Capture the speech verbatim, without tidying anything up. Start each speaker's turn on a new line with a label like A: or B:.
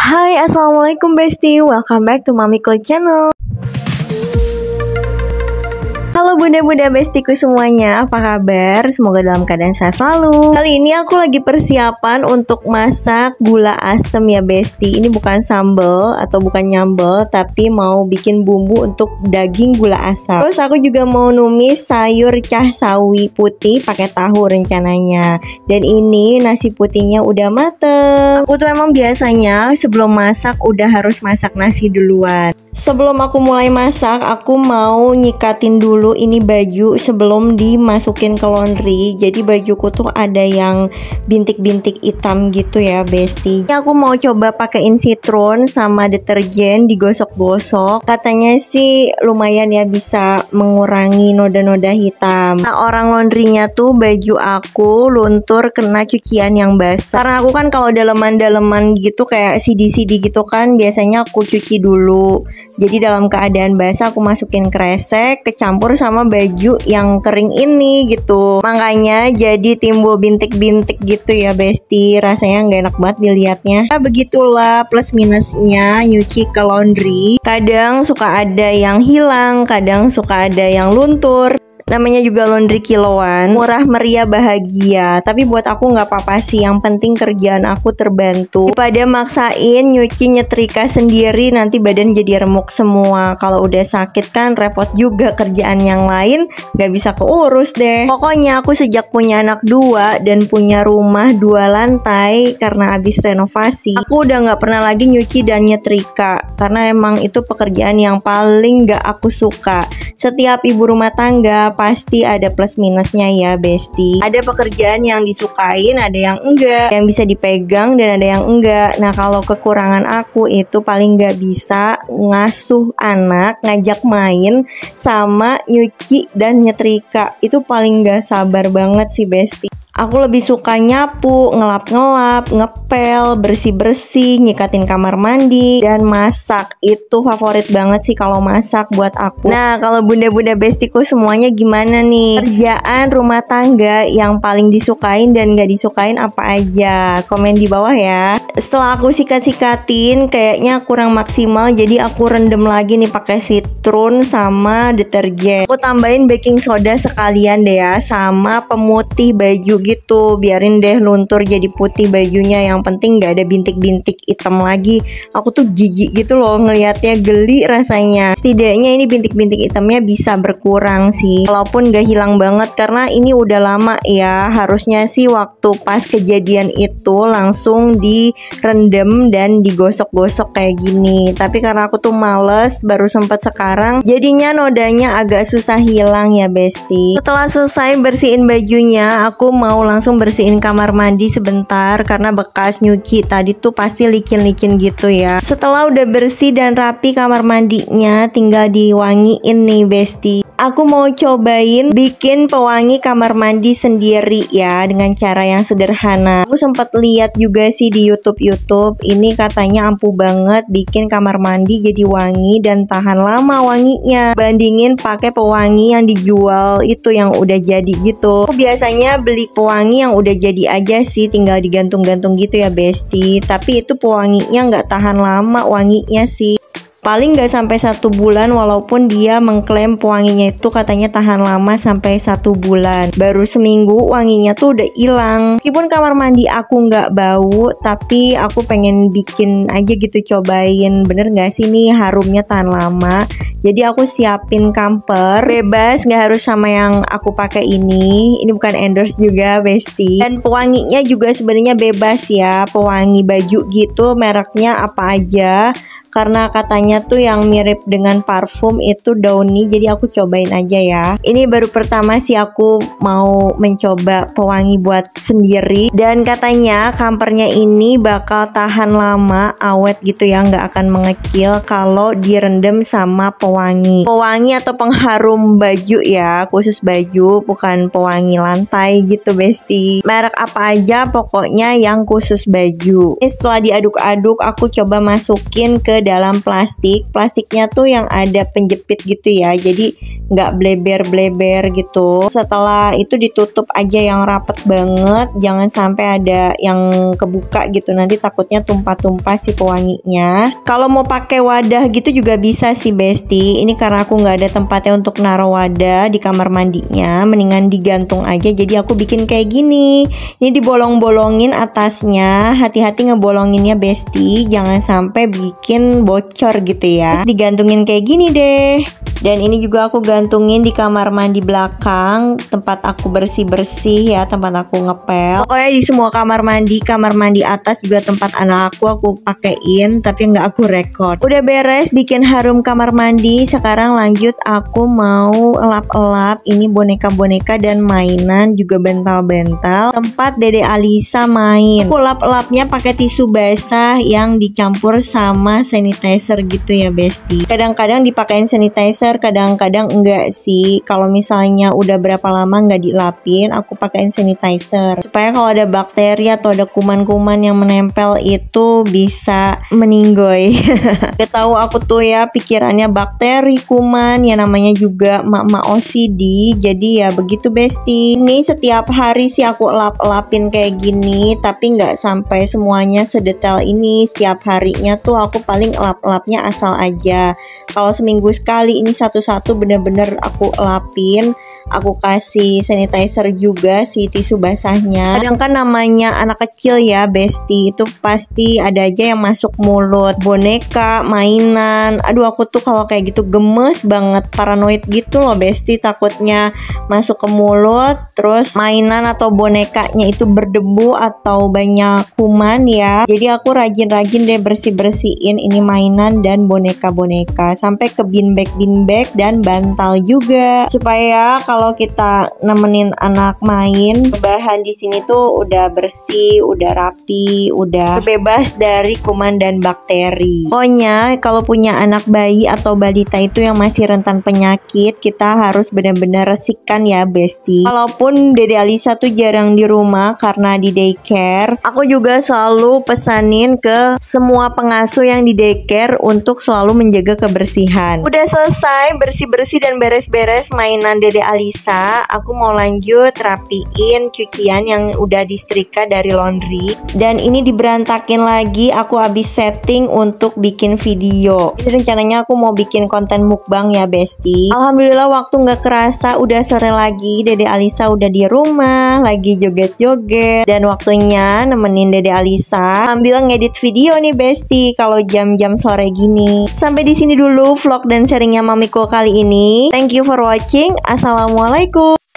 A: Hai, assalamualaikum bestie, welcome back to Mami Cool Channel. Halo bunda-bunda bestiku semuanya, apa kabar? Semoga dalam keadaan sehat selalu. Kali ini aku lagi persiapan untuk masak gula asem ya besti. Ini bukan sambal atau bukan nyambel, tapi mau bikin bumbu untuk daging gula asam. Terus aku juga mau numis sayur cah sawi putih pakai tahu rencananya. Dan ini nasi putihnya udah mateng. Aku tuh emang biasanya sebelum masak udah harus masak nasi duluan. Sebelum aku mulai masak, aku mau nyikatin dulu ini baju sebelum dimasukin ke laundry. Jadi bajuku tuh ada yang bintik-bintik hitam gitu ya besti. Ini aku mau coba pakein citron sama deterjen digosok-gosok. Katanya sih lumayan ya bisa mengurangi noda-noda hitam. Nah, orang laundrynya tuh baju aku luntur kena cucian yang basah. Karena aku kan kalau daleman-daleman gitu kayak C D C D gitu kan biasanya aku cuci dulu. Jadi dalam keadaan basah aku masukin kresek kecampur sama baju yang kering ini gitu. Makanya jadi timbul bintik-bintik gitu ya besti. Rasanya nggak enak banget dilihatnya. Nah, begitulah plus minusnya nyuci ke laundry. Kadang suka ada yang hilang, kadang suka ada yang luntur. Namanya juga laundry kiloan, murah meriah bahagia. Tapi buat aku nggak apa-apa sih, yang penting kerjaan aku terbantu. Daripada maksain nyuci nyetrika sendiri nanti badan jadi remuk semua. Kalau udah sakit kan repot juga kerjaan yang lain, nggak bisa keurus deh. Pokoknya aku sejak punya anak dua dan punya rumah dua lantai karena habis renovasi, aku udah nggak pernah lagi nyuci dan nyetrika karena emang itu pekerjaan yang paling nggak aku suka. Setiap ibu rumah tangga pasti ada plus minusnya ya besti. Ada pekerjaan yang disukain, ada yang enggak, yang bisa dipegang dan ada yang enggak. Nah kalau kekurangan aku itu paling nggak bisa ngasuh anak, ngajak main, sama nyuci dan nyetrika. Itu paling nggak sabar banget sih besti. Aku lebih suka nyapu, ngelap-ngelap, ngepel, bersih-bersih, nyikatin kamar mandi, dan masak. Itu favorit banget sih kalau masak buat aku. Nah, kalau bunda-bunda bestiku semuanya gimana nih? Kerjaan rumah tangga yang paling disukain dan gak disukain apa aja? Komen di bawah ya. Setelah aku sikat-sikatin, kayaknya kurang maksimal, jadi aku rendam lagi nih pakai citron sama deterjen. Aku tambahin baking soda sekalian deh ya, sama pemutih baju gitu, biarin deh luntur jadi putih bajunya. Yang penting gak ada bintik-bintik hitam lagi. Aku tuh jijik gitu loh ngelihatnya, geli rasanya. Setidaknya ini bintik-bintik hitamnya bisa berkurang sih, walaupun gak hilang banget karena ini udah lama ya. Harusnya sih waktu pas kejadian itu langsung direndam dan digosok-gosok kayak gini, tapi karena aku tuh males, baru sempet sekarang, jadinya nodanya agak susah hilang ya besti. Setelah selesai bersihin bajunya, aku mau mau langsung bersihin kamar mandi sebentar karena bekas nyuci tadi tuh pasti licin-licin gitu ya. Setelah udah bersih dan rapi kamar mandinya, tinggal diwangiin nih besti. Aku mau cobain bikin pewangi kamar mandi sendiri ya dengan cara yang sederhana. Aku sempat lihat juga sih di YouTube-YouTube, ini katanya ampuh banget bikin kamar mandi jadi wangi dan tahan lama wanginya. Bandingin pakai pewangi yang dijual itu yang udah jadi gitu. Aku biasanya beli pewangi yang udah jadi aja sih, tinggal digantung-gantung gitu ya besti. Tapi itu pewanginya nggak tahan lama wanginya sih. Paling gak sampai satu bulan, walaupun dia mengklaim pewanginya itu katanya tahan lama sampai satu bulan. Baru seminggu wanginya tuh udah hilang. Meskipun kamar mandi aku gak bau, tapi aku pengen bikin aja gitu, cobain bener gak sih nih harumnya tahan lama. Jadi aku siapin camper bebas, gak harus sama yang aku pakai ini. Ini bukan endorse juga besti. Dan pewanginya juga sebenarnya bebas ya, pewangi baju gitu, mereknya apa aja. Karena katanya tuh yang mirip dengan parfum itu Downy, jadi aku cobain aja ya. Ini baru pertama sih aku mau mencoba pewangi buat sendiri, dan katanya kampernya ini bakal tahan lama, awet gitu ya, nggak akan mengecil kalau direndam sama pewangi. Pewangi atau pengharum baju ya, khusus baju, bukan pewangi lantai gitu besti. Merek apa aja pokoknya yang khusus baju. Ini setelah diaduk-aduk aku coba masukin ke ke dalam plastik. Plastiknya tuh yang ada penjepit gitu ya, jadi nggak bleber-bleber gitu. Setelah itu ditutup aja yang rapet banget, jangan sampai ada yang kebuka gitu, nanti takutnya tumpah-tumpah si pewanginya. Kalau mau pakai wadah gitu juga bisa sih Besti. Ini karena aku nggak ada tempatnya untuk naruh wadah di kamar mandinya, mendingan digantung aja. Jadi aku bikin kayak gini. Ini dibolong-bolongin atasnya, hati-hati ngebolonginnya Besti, jangan sampai bikin bocor gitu ya. Digantungin kayak gini deh. Dan ini juga aku gantungin di kamar mandi belakang, tempat aku bersih-bersih ya, tempat aku ngepel. Pokoknya di semua kamar mandi, kamar mandi atas juga tempat anak aku aku pakein, tapi nggak aku record. Udah beres bikin harum kamar mandi, sekarang lanjut aku mau elap-elap ini boneka-boneka dan mainan juga bental-bental tempat Dede Alisa main. Aku lap-elapnya pakai tisu basah yang dicampur sama sanitizer gitu ya Besti. Kadang-kadang dipakein sanitizer, kadang-kadang enggak sih. Kalau misalnya udah berapa lama nggak dilapin, aku pakein sanitizer supaya kalau ada bakteri atau ada kuman-kuman yang menempel itu bisa meninggoy. Gak tahu aku tuh ya pikirannya bakteri, kuman, ya namanya juga mak-mak O C D. Jadi ya begitu Besti. Ini setiap hari sih aku elap-elapin kayak gini, tapi nggak sampai semuanya sedetail ini. Setiap harinya tuh aku paling elap-elapnya asal aja. Kalau seminggu sekali ini satu-satu bener-bener aku elapin. Aku kasih sanitizer juga si tisu basahnya. Kadang kan namanya anak kecil ya Besti, itu pasti ada aja yang masuk mulut. Boneka, mainan, aduh aku tuh kalau kayak gitu gemes banget, paranoid gitu loh Besti. Takutnya masuk ke mulut, terus mainan atau bonekanya itu berdebu atau banyak kuman ya. Jadi aku rajin-rajin deh bersih-bersihin ini mainan dan boneka-boneka, sampai ke bin bag bin bag dan bantal juga, supaya kalau kita nemenin anak main, bahan di sini tuh udah bersih, udah rapi, udah bebas dari kuman dan bakteri. Pokoknya kalau punya anak bayi atau balita itu yang masih rentan penyakit, kita harus benar-benar resikkan ya Besti. Walaupun Dede Alisa tuh jarang di rumah karena di daycare, aku juga selalu pesanin ke semua pengasuh yang di daycare untuk selalu menjaga kebersihan. Udah selesai bersih-bersih dan beres-beres mainan Dede Alisa, aku mau lanjut rapiin cucian yang udah disetrika dari laundry. Dan ini diberantakin lagi, aku habis setting untuk bikin video. Jadi rencananya aku mau bikin konten mukbang ya Besti. Alhamdulillah waktu nggak kerasa udah sore lagi, Dede Alisa udah di rumah, lagi joget-joget. Dan waktunya nemenin Dede Alisa sambil ngedit video nih Besti kalau jam-jam sore gini. Sampai di sini dulu vlog dan sharingnya Mamiko kali ini. Thank you for watching. Assalamualaikum.